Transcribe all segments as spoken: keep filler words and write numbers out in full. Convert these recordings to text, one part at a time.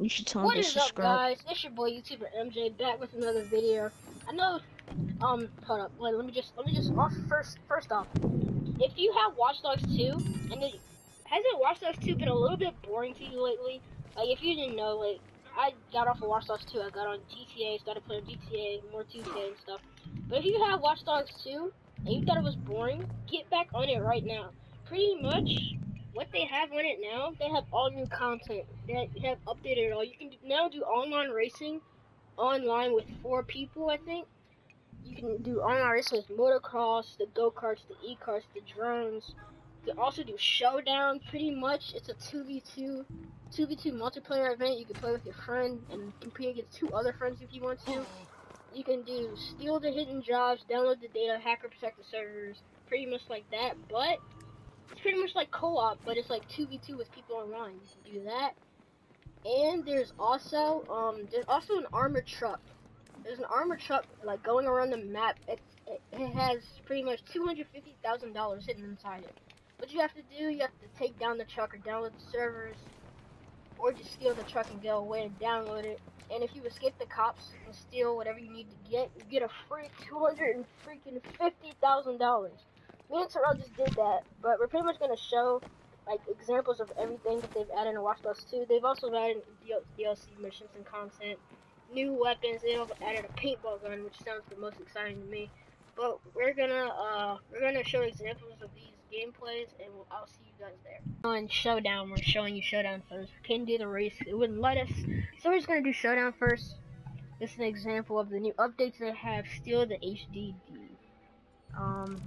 You should tell What them to is up, subscribe. guys? It's your boy YouTuber M J back with another video. I know. Um, hold up. Wait, let me just let me just off first. First off, if you have Watch Dogs two, and it, hasn't Watch Dogs two been a little bit boring to you lately? Like, if you didn't know, like, I got off of Watch Dogs two. I got on G T A, started playing G T A, more two K and stuff. But if you have Watch Dogs two and you thought it was boring, get back on it right now. Pretty much. What they have on it now, they have all new content. They have updated it all. You can now do online racing online with four people, I think. You can do online racing with motocross, the go-karts, the e-karts, the drones. You can also do showdown, pretty much. It's a two v two, two v two multiplayer event. You can play with your friend and compete against two other friends if you want to. You can do steal the hidden jobs, download the data, hacker protect the servers, pretty much like that, but it's pretty much like co-op, but it's like two v two with people online. You can do that. And there's also, um, there's also an armored truck. There's an armored truck, like, going around the map. It, it, it has pretty much two hundred fifty thousand dollars hidden inside it. What you have to do, you have to take down the truck or download the servers, or just steal the truck and go away and download it. And if you escape the cops and steal whatever you need to get, you get a free two hundred fifty thousand dollars. Me and Terrell just did that, but we're pretty much going to show, like, examples of everything that they've added in Watch Dogs two. They've also added D L C missions and content, new weapons. They've added a paintball gun, which sounds the most exciting to me. But we're gonna, uh, we're gonna show examples of these gameplays, and we'll, I'll see you guys there. On Showdown, we're showing you Showdown first. We couldn't do the race, it wouldn't let us, so we're just gonna do Showdown first. This is an example of the new updates they have. Steal the H D D. Um...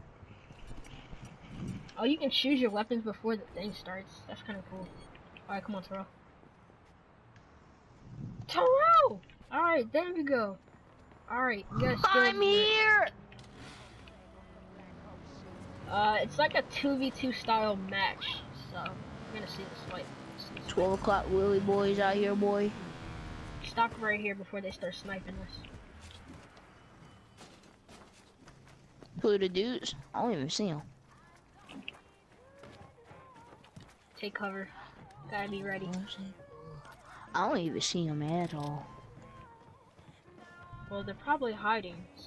Oh, you can choose your weapons before the thing starts. That's kind of cool. Alright, come on, Terrell. Terrell! Alright, there we go. Alright, you guys still I'm here! Uh, it's like a two v two style match, so I'm gonna see this fight. twelve o'clock Willy boys out here, boy. Stop right here before they start sniping us. Who are the dudes? I don't even see them. Take cover. Gotta be ready. I don't even see them at all. Well, they're probably hiding, so.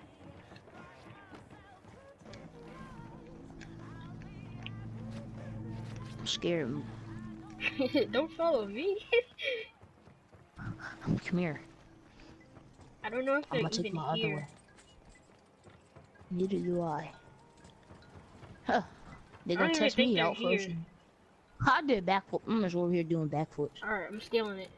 I'm scared. Don't follow me. Come here. I don't know if I'm they're gonna take even my here. other way. Neither do I. Huh. They're gonna I don't test even me think out they're first. here. I did backflip. I'm just over here doing backflips. Alright, I'm stealing it.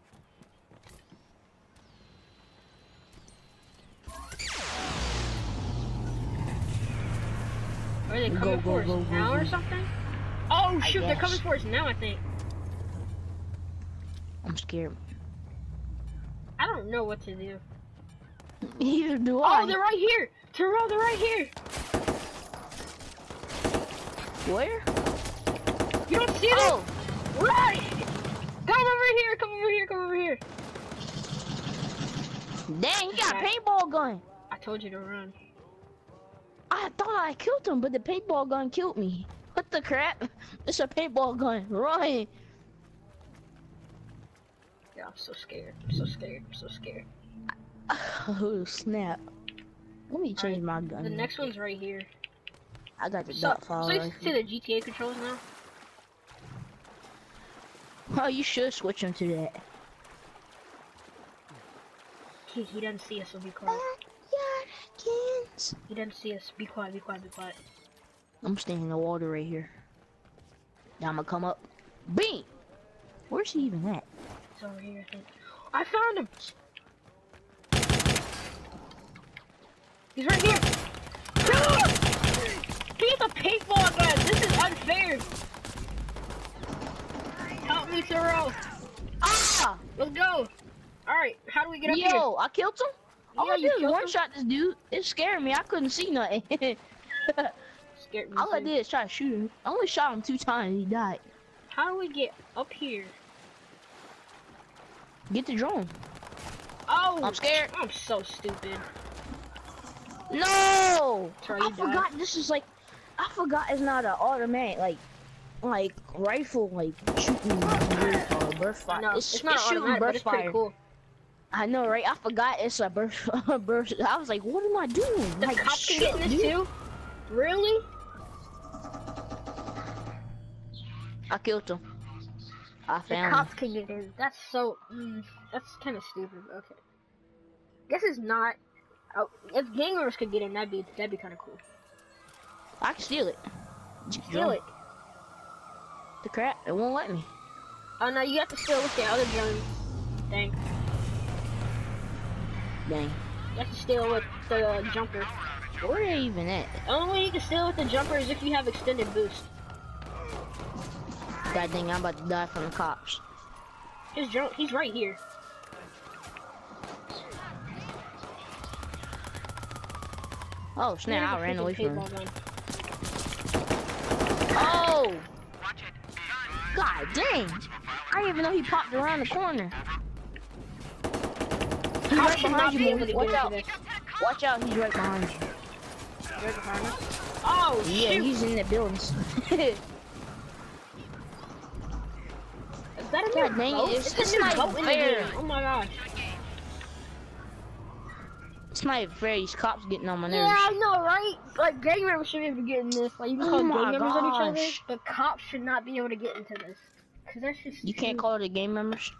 Are they coming Go, for go, us go, now go, or go. something? Oh shoot, they're guess. coming for us now, I think. I'm scared. I don't know what to do. Neither do I. Oh, they're right here! Terrell, they're right here! Where? You don't see them? Oh! Right! Come over here, come over here, come over here! Dang, you got a Okay. paintball gun. I told you to run. I thought I killed him, but the paintball gun killed me. What the crap? It's a paintball gun. Run! Yeah, I'm so scared. I'm so scared. I'm so scared. Oh, snap. Let me change Alright, my gun. The next one's right here. I got the So, dot so file you right see here. the G T A controls now? Oh, you should switch them to that. He, he doesn't see us, so be quiet. Backyardigans. He doesn't see us. Be quiet, be quiet, be quiet. I'm staying in the water right here. Now I'm gonna come up. Bing! Where's he even at? He's over here, I think. I found him! He's right here! Kill him! He has a paintball gun! This is unfair! Help me, Terrell! Ah! Let's go! Alright, how do we get up Yo, here? I killed him? All Yeah, I you did was killed one him? shot this dude. It scared me. I couldn't see nothing. Scared me All I too. did is try to shoot him. I only shot him two times. He died. How do we get up here? Get the drone. Oh! I'm scared. I'm so stupid. No! Sorry, I you died. forgot this is like, I forgot it's not an automatic, like, like rifle like shooting uh, burst fire. No, it's, it's not it's shooting automatic, but burst it's pretty fire. cool. I know, right? I forgot it's a burst. burst. I was like, what am I doing? The like, cops can shoot, get in this dude. too? Really? I killed him. I The found cops him. can get in. That's so. Mm, that's kind of stupid. But okay. Guess it's not. Oh, if gang members could get in, that'd be that'd be kind of cool. I can steal it. Steal it. The crap, it won't let me. Oh no, you have to steal with the other drone thing. Dang. You have to steal with the uh, jumper. Where are they even at? The only way you can steal with the jumper is if you have extended boost. God dang, I'm about to die from the cops. His drone, he's right here. Oh snap, I ran away from him. Gun. Oh! God dang! I didn't even know he popped around the corner. He's How right should behind not you, be able Malik. to Watch get out. into this? Watch out, he's right behind you. Right behind us. Oh Yeah, shoot! he's in the buildings. Is that a God new dang it, boat? it's- It's, it's a new not boat in the fair. game. Oh my gosh. It's not even fair, these cops getting on my nerves. Yeah, I know, right? Like, gang members should be able to get in this. Like, you can Oh call my gang members on each other, gosh. but cops should not be able to get into this. Cause that's just You can't too- call it the game members?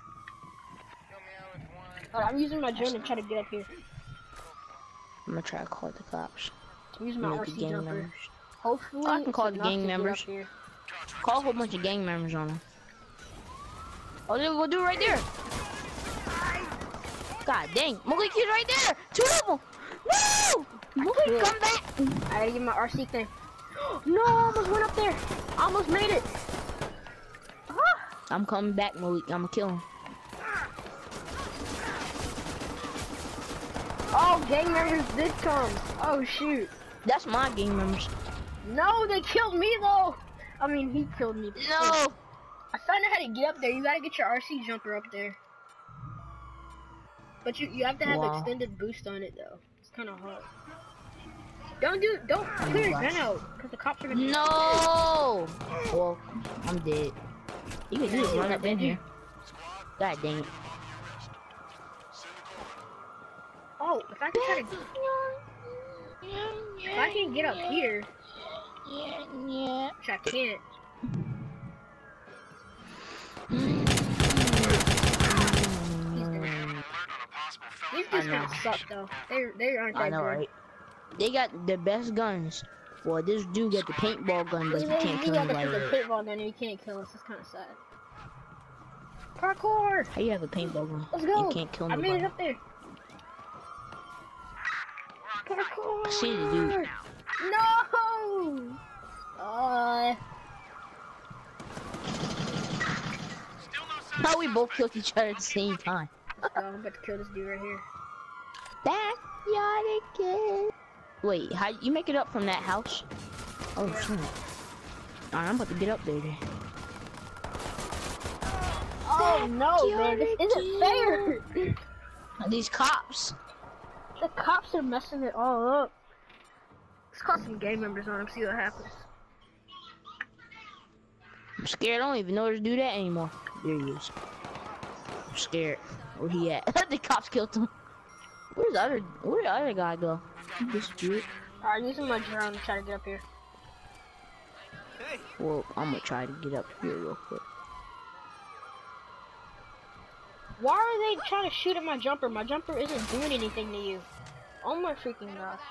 Oh, I'm using my drone to try to get up here. I'm gonna try to call the cops. I'm using my Make R the C gang jumper. members. Hopefully, I can call it's the enough gang to get members. up here. Call a whole bunch of gang members on them. Oh, they're gonna do it right there. God dang, Malik, he's right there. Two of them. No! Malik, quit. come back. I gotta get my R C thing. No, I almost went up there. I almost made it. Ah! I'm coming back, Malik. I'm gonna kill him. Oh, gang members did come. Oh shoot. That's my gang members. No, they killed me though. I mean, he killed me. No! I found out how to get up there. You gotta get your R C jumper up there. But you you have to have Wow. extended boost on it though. It's kind of hard. Don't do don't clear your gun out because the cops are gonna. No! Well, I'm dead. You can just run up in here. God dang it. Oh, if I can try to, if I can get up here, Yeah, yeah. which I can't. These I dudes know. kind of suck though. They they aren't that I know, good. right? They got the best guns. Well, this dude got the paintball gun, but We you can't kill got the, anybody the with it. paintball gun and you can't kill us. It's kind of sad. Parkour! How you have a paintball gun? Let's go! You can't kill I made it nobody. up there. Parkour! I see the dude. No! Uh, How we both killed each other at the same time? let's go. I'm about to kill this dude right here. Backyard again. Wait, how you make it up from that house? Oh shit! Alright, I'm about to get up there then. Oh no, man, this isn't fair! These cops. The cops are messing it all up. Let's call some gang members on them, see what happens. I'm scared. I don't even know to do that anymore. There he is. I'm scared. Where he at? The cops killed him. Where's the other? Where'd the other guy go? He disappeared. Alright, using my drone to try to get up here. Well, I'm gonna try to get up here real quick. Why are they trying to shoot at my jumper? My jumper isn't doing anything to you. Oh my freaking gosh.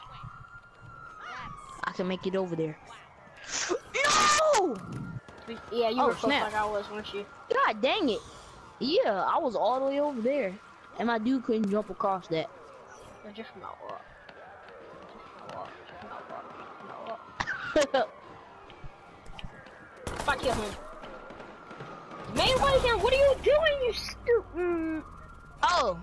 I can make it over there. No! Yeah, you Oh, were close snap. like I was, weren't you? God dang it! Yeah, I was all the way over there, and my dude couldn't jump across that. It's just not luck. Just not luck. Just not luck. Just not luck. If I kill him. Man, what is that? What are you doing, you stupid? Oh!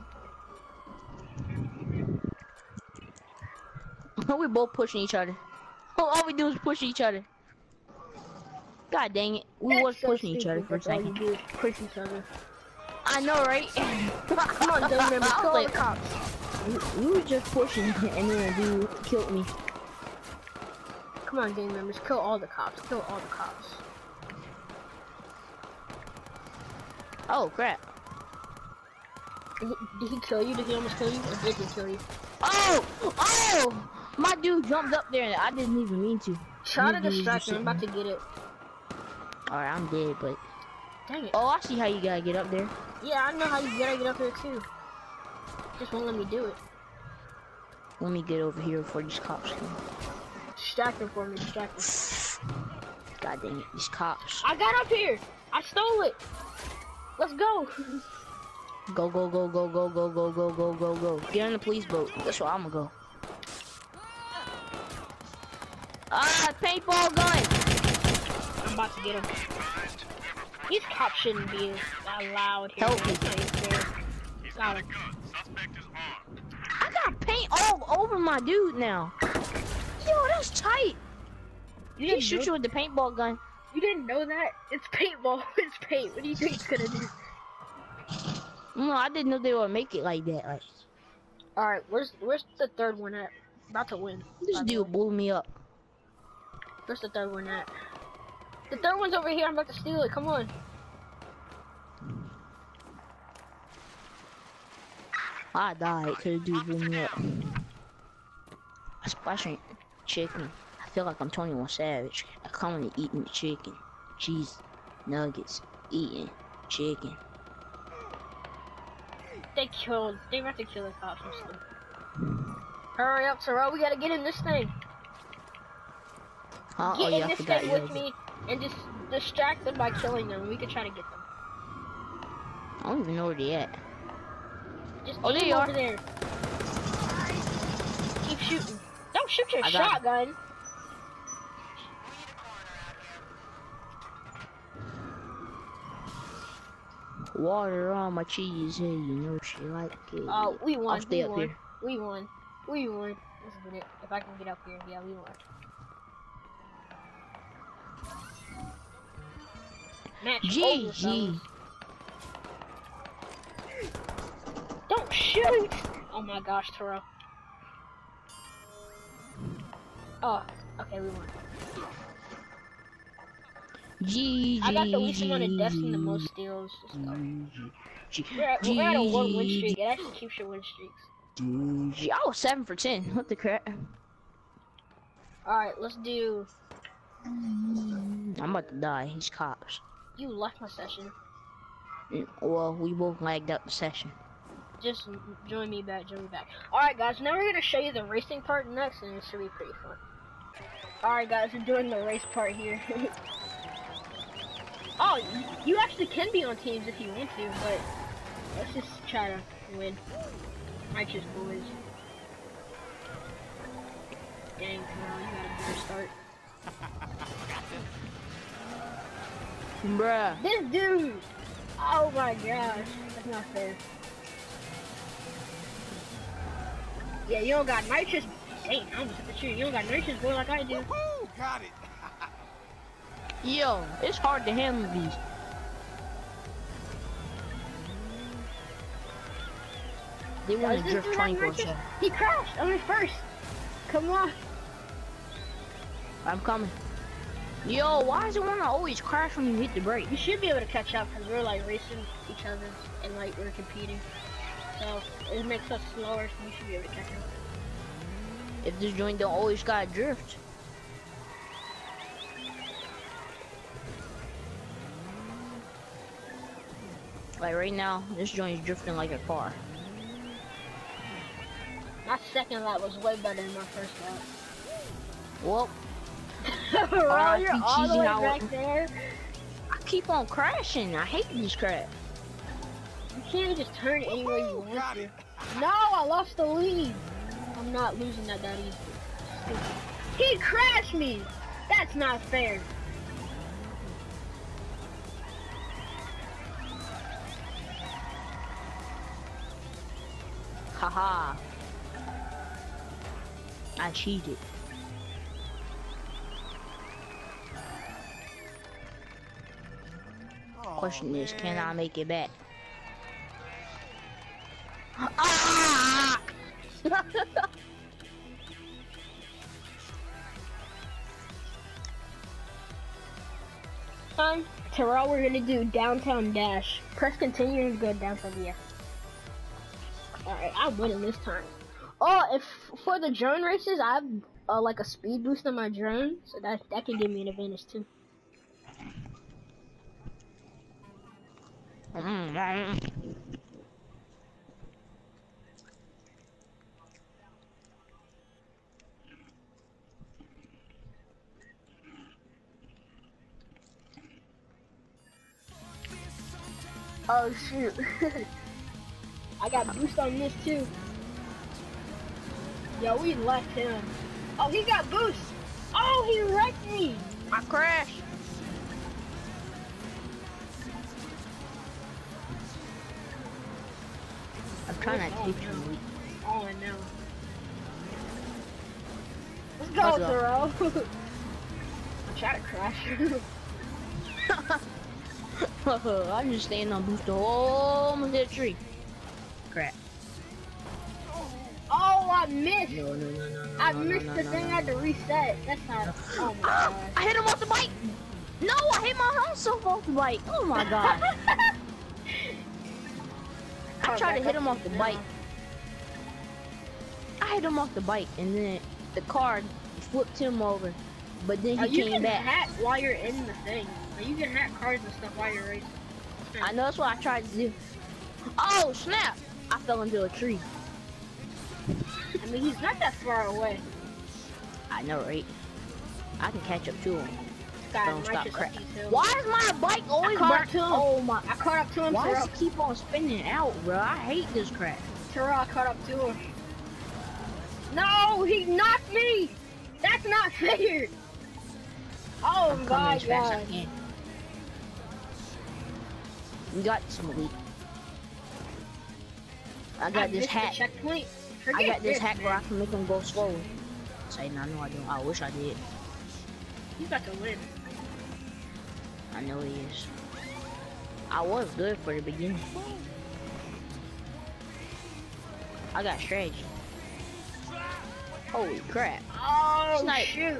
We both pushing each other. All we do is push each other. God dang it. We was pushing each other for a second. All you do is push each other. I know, right? Come on, gang members, I was kill all the like- cops. We, we were just pushing, and then a dude killed me. Come on, gang members, kill all the cops. Kill all the cops. Oh crap. Did he, did he kill you? Did he almost kill you? Or did he kill you? Oh! Oh! My dude jumped up there and I didn't even mean to. Try to Maybe he was distract just him. I'm about to sitting get it. there. Alright, I'm dead, but... Dang it. Oh, I see how you gotta get up there. Yeah, I know how you gotta get up here too. Just won't let me do it. Let me get over here before these cops come. Distract him for me. Distract him. God dang it, these cops. I got up here. I stole it. Let's go. Go, go, go, go, go, go, go, go, go, go, go. Get on the police boat. That's where I'm gonna go. Ah, paintball gun! I'm about to get him. These cops shouldn't be allowed here. Help me. Got him. I got paint all over my dude now. Yo, that's tight. You He didn't, shoot know, you with the paintball gun. you didn't know that? It's paintball. It's paint. What do you think it's gonna do? No, I didn't know they would make it like that. Like, All right, where's where's the third one at? About to win. this by the dude way. blew me up. Where's the third one at? The third one's over here. I'm about to steal it. Come on. I died because the dude blew me up. I splashing chicken. I feel like I'm twenty-one Savage. I come in eating the chicken. Cheese, nuggets, eating chicken. They killed. They about to kill the cops and stuff. Hurry up, Terrell. We gotta get in this thing. Huh? Get Oh yeah, in I this forgot thing you. with me and just distract them by killing them. We can try to get them. I don't even know where they at. Just Oh, aim there you over are. there. Keep shooting. Don't shoot your I got shotgun. Water on my cheese, hey, you know she like it. Oh, we won. I'll stay we up won. here. We won. We won. Let's get it. If I can get up here, yeah, we won. Match G over, G. fellas. Don't shoot! Oh my gosh, Toro. Oh, okay, we won. G G. I got the least amount of deaths and the G, most steals. Let's go. G, We're at, G, we're at a one win G, streak. It actually keeps your win streaks. G. I was seven for ten. What the crap? Alright, let's do. I'm about to die. These cops. You left my session. Mm, Well, we both lagged up the session. Just join me back, join me back. Alright guys, now we're gonna show you the racing part next and it should be pretty fun. Alright guys, we're doing the race part here. Oh, you actually can be on teams if you want to, but let's just try to win. Righteous boys. Dang, Carl, you got a better start. Bruh. This dude! Oh my gosh, that's not fair. Yeah, you don't got nitrous. Dang, I almost hit the tree. You don't got nitrous boy like I do. Woohoo! Got it. Yo, it's hard to handle these. They want Does to this drift dude have twenty-four nitrous? seven. He crashed on me first. Come on. I'm coming. Yo, why does it want to always crash when you hit the brake? You should be able to catch up because we're like racing each other and like we're competing. So it makes us slower, so you should be able to catch up. If this joint don't always gotta drift. Like right now, this joint is drifting like a car. My second lap was way better than my first lap. Well, Bro, R I P you're all the Cheesy way Howard. back there. I keep on crashing. I hate this crap. You can't just turn anywhere you want Got to. it. No, I lost the lead. I'm not losing that that easy. Stupid. He crashed me. That's not fair. Haha. I cheated. Aw, Question is, can I man. make it back? Ah! Time Terrell, we're gonna do downtown dash. Press continue and go downtown, yeah. Alright, I'm winning this time. Oh, if for the drone races, I have uh, like a speed boost on my drone, so that that can give me an advantage too. Oh shoot. I got boost on this too. Yo, we left him. Oh, he got boost. Oh, he wrecked me. I crashed. I'm trying not to hit you. Oh, I know. Let's go, Let's Thoreau. I'm trying to crash. I'm just staying on boost the whole hit tree. Crap. Oh, I missed. No, no, no, no, no. I no, missed no, the no, thing. no, I had to no. reset. That's not. Oh my Ah, god. I hit him off the bike. No, I hit my own self off the bike. Oh my god. I tried to hit him off the bike. I hit him off the bike, and then the car flipped him over. But then he Oh, you came can back. hack while you're in the thing. Like, you can hack cars and stuff while you're racing. I know that's what I tried to do. Oh snap! I fell into a tree. I mean, he's not that far away. I know, right? I can catch up to him. God, Don't stop righteous crap. up these hills. Why is my bike always caught burnt? up to him. Oh my! I caught up to him, Why Terrell. does it keep on spinning out, bro? I hate this crap. Terrell, I caught up to him. No, he knocked me. That's not fair. Oh I'm my coming as fast god. as I can. We got some elite. I got I this missed the hack. checkpoint. I Forget got this hack man. where I can make them go slow. Say, no, no, I don't. I wish I did. He's about to win. I know he is. I was good for the beginning. I got strategy. Holy crap. Oh Snipe. shoot.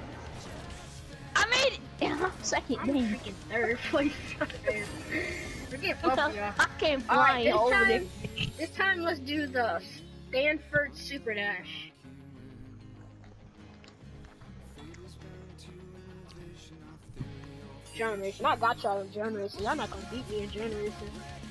I made it! I'm second, I'm dang. freaking third place. Forget both of y'all. I came Alright, flying this over there. time, this time let's do the Stanford Super Dash. Drone racing. I got y'all in drone racing. Y'all not gonna beat me in drone racing.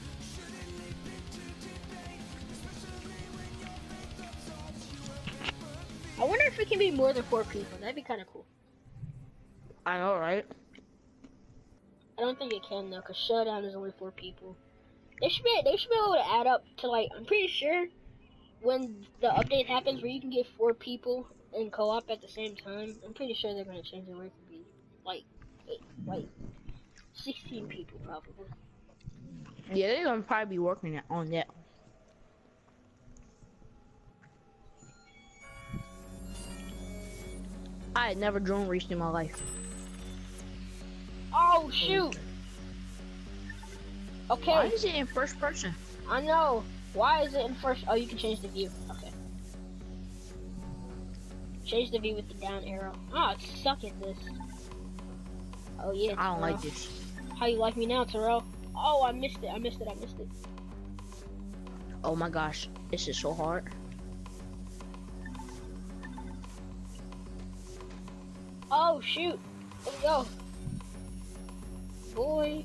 I wonder if it can be more than four people. That'd be kind of cool. I know, right? I don't think it can though, cause Showdown is only four people. They should be they should be able to add up to like I'm pretty sure when the update happens where you can get four people in co-op at the same time. I'm pretty sure they're gonna change it where it can be like eight, like sixteen people probably. Yeah, they're gonna probably be working on that. I had never drone raced in my life. Oh shoot! Okay, Why is it in first person? I know. Why is it in first? Oh, you can change the view. Okay. Change the view with the down arrow. Ah, I suck at this. Oh yeah. I don't Terrell. like this. How you like me now, Terrell? Oh, I missed it. I missed it. I missed it. Oh my gosh, this is so hard. Oh shoot! Let's go, boy.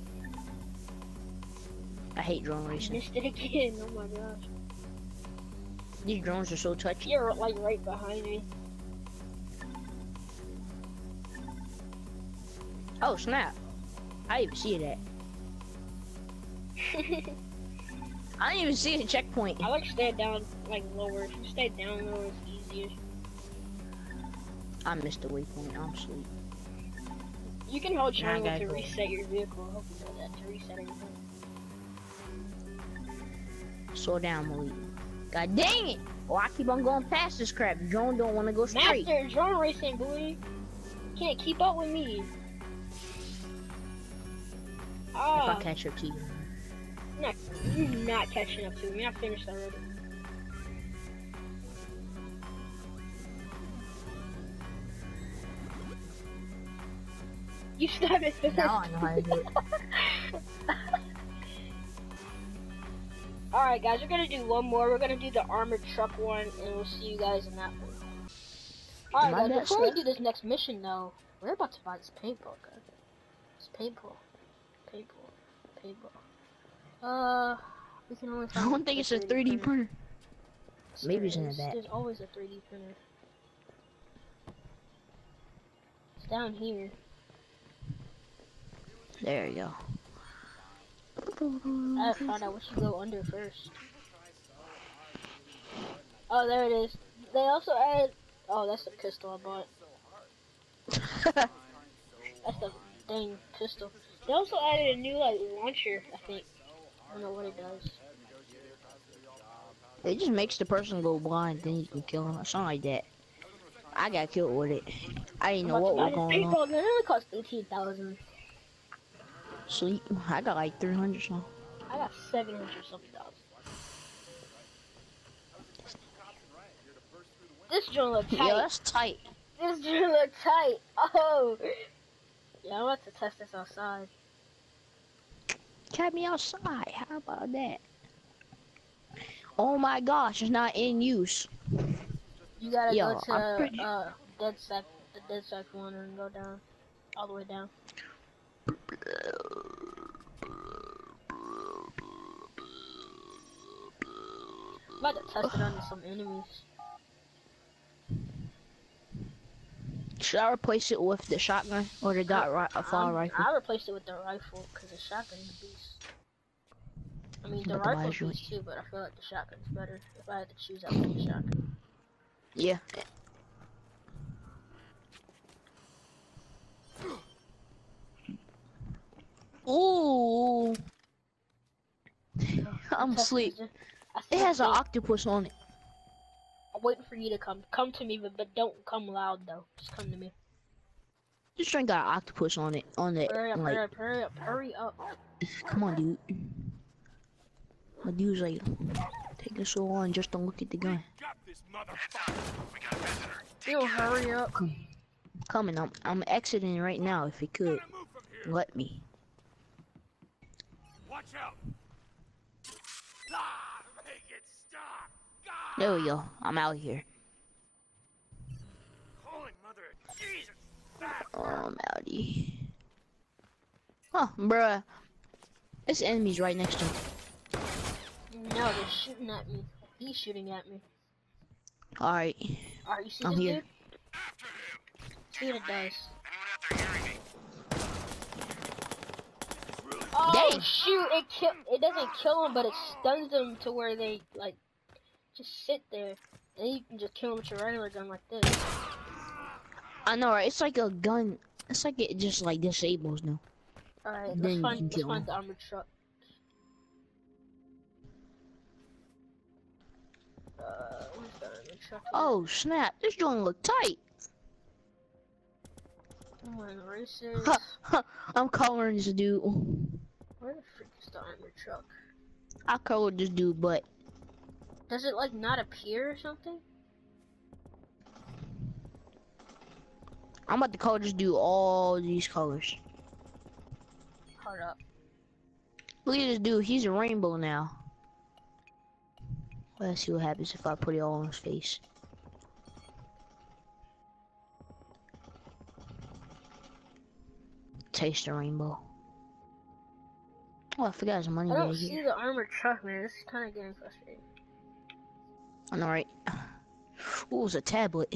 I hate drone racing. Missed it again. Oh my gosh. These drones are so touchy. You're like right behind me. Oh snap! I didn't even see that. I didn't even see the checkpoint. I like stay down like lower. If you stay down lower, it's easier. I missed the waypoint. I'm asleep. You can hold Now I triangle gotta to go. reset your vehicle. I hope you know that, to reset everything. Slow down, Malik. God dang it! Oh, I keep on going past this crap. Drone don't want to go straight. Master drone racing, boy. Can't keep up with me. If Ah, I catch up to you. not, you're not catching up to me. I finished already. You started first. Now I know how to do it. Alright guys, we're gonna do one more. We're gonna do the armored truck one, and we'll see you guys in that one. Alright guys, before we do this next mission though, we're about to buy this paintball, guys. It's paintball. Paintball. Paintball. Uh, we can only find I don't think it's a three D printer. Maybe it's in the back. There's always a three D printer. It's down here. There you go. I have to find out what should go under first. Oh, there it is. They also added. Oh, that's the pistol I bought. That's the dang pistol. They also added a new like launcher, I think. I don't know what it does. It just makes the person go blind, then you can kill him or something like that. I got killed with it. I didn't know what was going on. It only cost eighteen thousand. Sweet. I got like three hundred something. I got seven hundred something thousand. This joint looks tight. Yeah, that's tight. This joint looks tight. Oh. Yeah, I'm about to test this outside. Catch me outside. How about that? Oh my gosh, it's not in use. You gotta Yo, go to I'm pretty... uh dead sec, the dead sec one, and go down, all the way down. I'm about to test it on some enemies. Should I replace it with the shotgun or the dot ri assault um, rifle? I replaced it with the rifle because the shotgun's a beast. I mean, the But the rifle's Bajou- beast too, but I feel like the shotgun's better. If I had to choose, I would do the shotgun. Yeah. Ooh. I'm asleep. It has an octopus on it. I'm waiting for you to come. Come to me, but, but don't come loud though. Just come to me. This drink got an octopus on it. On it. Hurry up, like, hurry up, hurry up, hurry up. Come on, dude. My dude's like taking so long just don't look at the gun. You hurry up. Come. Coming. I'm I'm exiting right now if it could. Let me. Watch out. Ah, make it stop. God. There we go. I'm out here. Holy mother of Jesus. Back. Oh, I'm outie. Huh, bruh. This enemy's right next to him. No, they're shooting at me. He's shooting at me. Alright. Alright, you see I'm this here. dude? See what it does. Oh Dang. shoot! It kill. It doesn't kill them, but it stuns them to where they like just sit there, and you can just kill them with your regular gun like this. I know, right? It's like a gun. It's like it just like disables now. Alright, Then let's you find can let's kill find him. the armored truck. Uh, where's the armored truck? at? Oh snap! This joint look tight. Come on, racers. Huh, huh. I'm coloring this dude. Where the frick is the armored truck? I colored this dude, but Does it like not appear or something? I'm about to color this dude all these colors. Hold up. Look at this dude. He's a rainbow now. Let's see what happens if I put it all on his face. Taste the rainbow. Oh, I forgot his money I don't right see here. the armored truck, man. This is kind of getting frustrating. I know, right? Ooh, it's a tablet.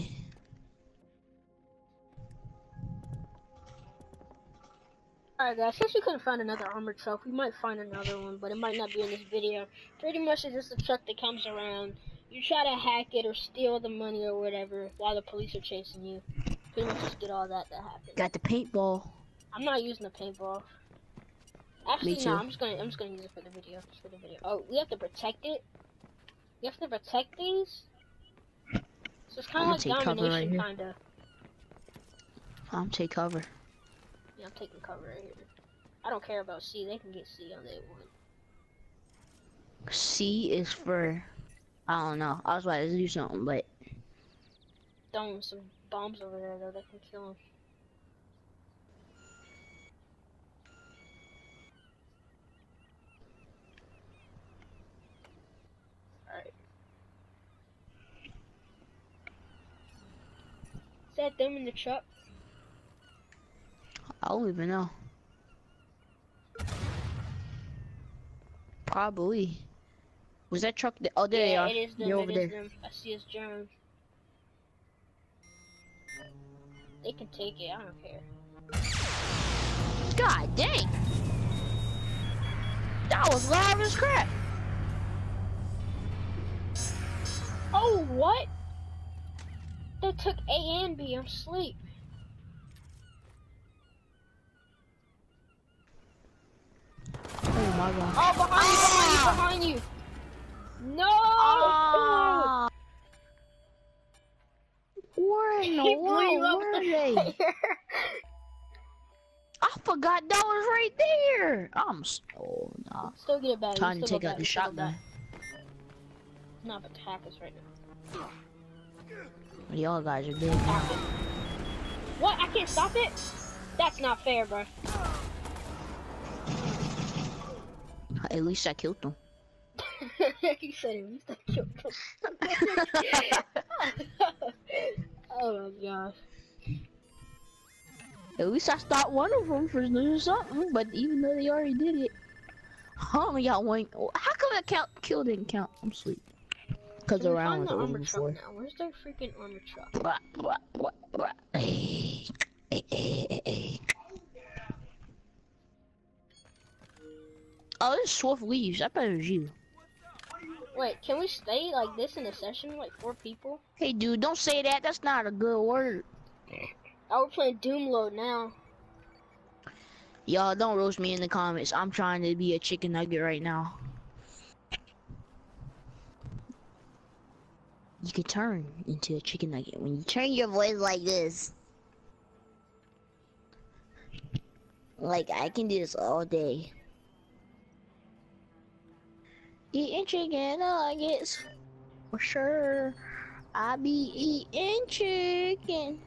Alright guys, since we couldn't find another armored truck, we might find another one, but it might not be in this video. Pretty much it's just a truck that comes around. You try to hack it or steal the money or whatever while the police are chasing you. Pretty much just get all that that happens. Got the paintball. I'm not using the paintball. Actually, Me no, too. I'm just gonna I'm just gonna use it for the video. Just for the video. Oh, we have to protect it. We have to protect these. So it's kind I'ma of take like cover right domination, here. kind of. I'm take cover. Yeah, I'm taking cover right here. I don't care about C. They can get C on day one. C is for, I don't know. I was about to do something, but Throwing some bombs over there though, that can kill them. Is that them in the truck? I don't even know. Probably. Was that truck? Th oh, there Yeah, they are. it is them. They're It over is there. them. I see his Jones. They can take it. I don't care. God dang! That was loud as crap. Oh, what? They took A and B. I'm asleep. Oh my god. Oh, behind you, behind you, behind you. No! Ah! Where in the He blew you world up were the they? fire. I forgot that was right there. I'm so oh, nah. Still get it back. Time to Still take go out back. the Still go shotgun. back. Not attack us right now. Y'all guys are dead now. What? I can't stop it? That's not fair, bro. At least I killed them. He said at least I killed him. Oh my gosh. At least I stopped one of them for doing something, but even though they already did it, I only got one. How come that count kill didn't count? I'm asleep. Because the Can we round find was the over armor before. truck now? Where's their freaking armor truck? Blah, blah, blah, blah. Hey, hey, hey, hey, hey. Oh, this Swift leaves. I bet it was you. Wait, can we stay like this in a session, like four people? Hey, dude, don't say that. That's not a good word. Oh, we're playing Doom Load now. Y'all, don't roast me in the comments. I'm trying to be a chicken nugget right now. You can turn into a chicken nugget when you turn your voice like this. Like, I can do this all day. Eating chicken nuggets. For sure. I be eating chicken.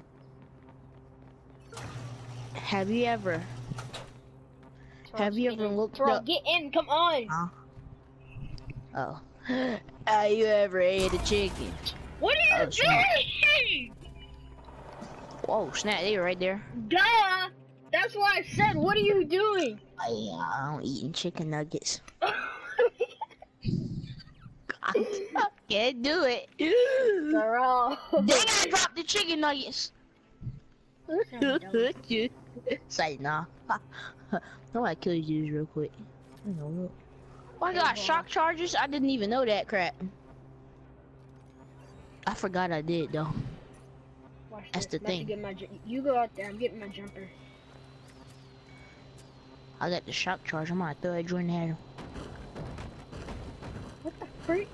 Have you ever? Terrell, Have you get ever in. looked Terrell, up? get in, come on! Huh? Oh. Have you ever ate a chicken? What are you Oh, snap. doing? Whoa, snap, they were right there. Duh! That's what I said, what are you doing? I, uh, I'm eating chicken nuggets. I can't do it. Terrell. Then I dropped the chicken nuggets. Say nah. I want to kill you dudes real quick. I know it. Oh, I got shock charges? I didn't even know that crap. I forgot I did though. Watch That's this. the About to thing. get my ju- you go out there, I'm getting my jumper. I got the shock charge. I'm gonna throw a joint at him. What the freak?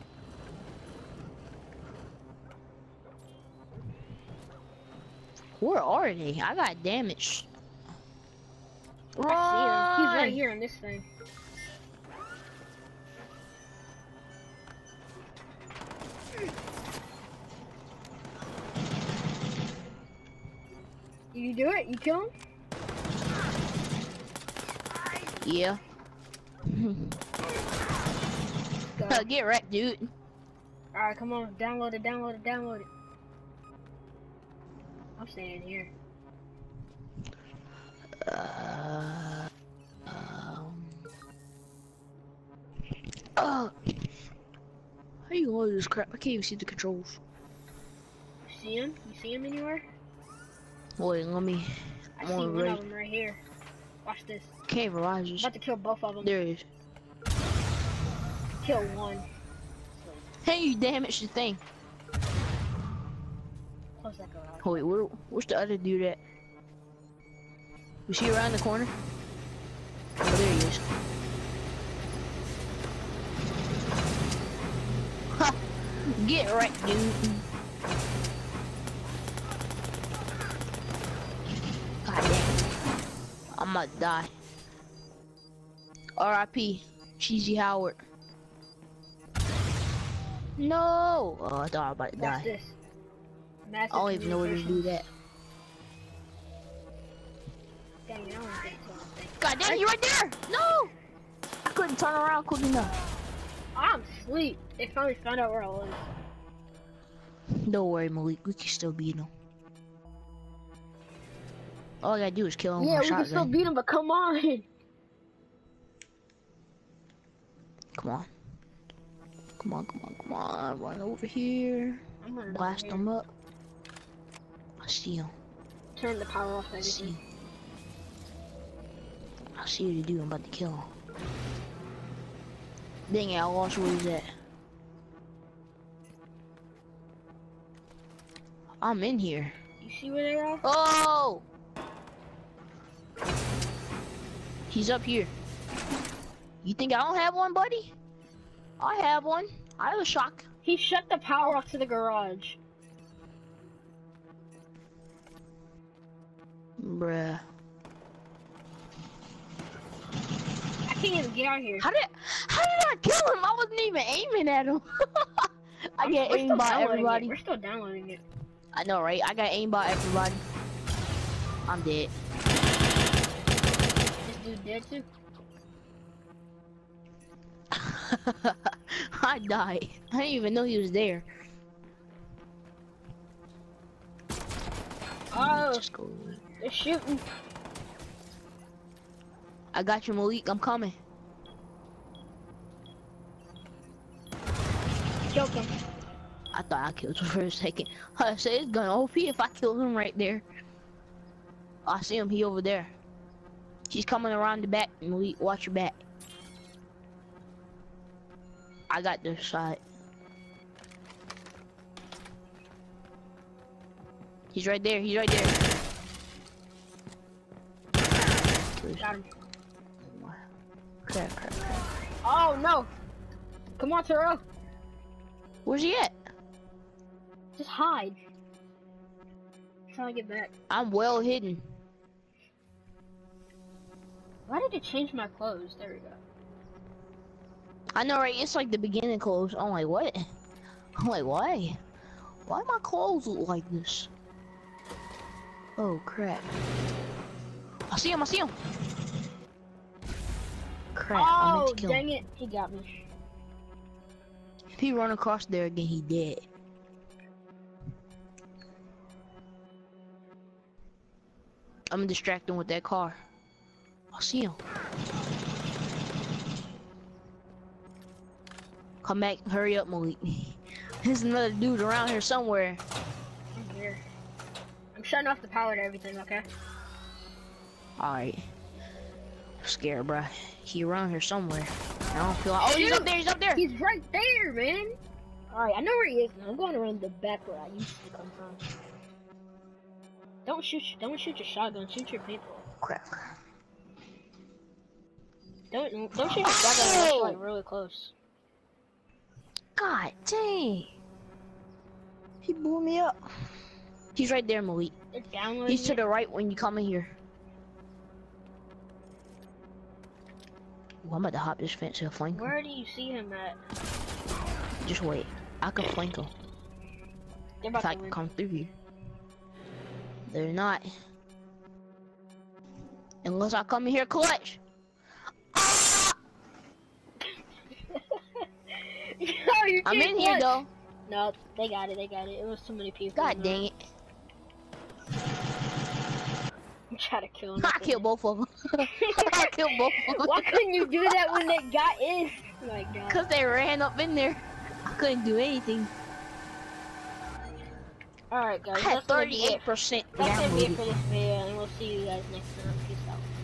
Where are they? I got damaged. I see him. He's right Run! here on this thing. You do it? You kill him? Yeah. Go. Get wrecked, dude. Alright, come on. Download it, download it, download it. I'm staying here. Uh, um, uh, how you load this crap? I can't even see the controls. You see him? You see him anywhere? Wait, let me. I I'm see on one right. of them right here. Watch this. Can't realize I'm this. about to kill both of them. There it is. Kill one. Hey, you damaged the thing. Close that garage. Oh, wait, where, where's the other dude at? Was he around the corner? Oh, there he is. Ha! Get right, dude. God damn. I'm gonna die. R I P Cheesy Howard. No! Oh, I thought I was about to Watch die. this. Massive I don't even know where to do communications. that. Dang, I don't think so. I think. God damn, you right there! No! I couldn't turn around quick enough. I'm asleep. They finally found out where I was. Don't worry, Malik. We can still beat him. All I gotta do is kill him Yeah, with we a can still shotgun. beat him, but come on. Come on. Come on, come on, come on. Run over here. I'm running Blast over him here. up. I see him. Turn the power off I see everything. him. I see what you do. I'm about to kill him. Dang it, I lost where he's at. I'm in here. You see where they are? Oh! He's up here. You think I don't have one, buddy? I have one. I have a shock. He shut the power off to the garage. Bruh. I can't even get out here. How did how did I kill him? I wasn't even aiming at him. I get We're aimed still by downloading everybody. It. We're still downloading it. I know, right? I got aimed by everybody. I'm dead. This dude dead too. I died. I didn't even know he was there. Oh, Just go. they're shooting. I got you, Malik. I'm coming. Killed him. I thought I killed him for a second. I said it's gonna O P if I kill him right there. I see him. He over there. He's coming around the back. Malik, watch your back. I got this side. He's right there. He's right there. Got him. Crap, crap, crap. Oh no! Come on, Terrell. Where's he at? Just hide. Trying to get back. I'm well hidden. Why did it change my clothes? There we go. I know, right? It's like the beginning clothes. I'm like, what? I'm like, why? Why my clothes look like this? Oh, crap. I see him, I see him. Crap, I meant Oh, to kill dang him. it. He got me. If he run across there again, he dead. I'm gonna distract him with that car. I see him. Come back, hurry up, Malik. There's another dude around here somewhere. I'm here. I'm shutting off the power to everything, okay? Alright. I'm scared, bruh. He around here somewhere. I don't feel like. Oh, he's up there, he's up there! He's right there, man! Alright, I know where he is now. I'm going around the back where I used to come from. Don't shoot don't shoot your shotgun, shoot your paintball. Crap. Don't don't shoot your shotgun unless you're like really close. God dang. He blew me up. He's right there, Malik. They're downloading He's to it. the right when you come in here. Ooh, I'm about to hop this fence and flank him. Where do you see him at? Just wait. I can flank him. They're If about I to can win. come through here. They're not. Unless I come in here clutch. Oh, you I'm can't in here clutch. though. No, they got it, they got it. It was too many people. God dang it. I'm trying to kill him. I killed both of them. I killed both of them. Why couldn't you do that when they got in? Oh my god. Cause they ran up in there. I couldn't do anything. Alright guys, I had that's gonna be it. thirty-eight percent That's gonna be it downloaded. for this video, and we'll see you guys next time. Peace out.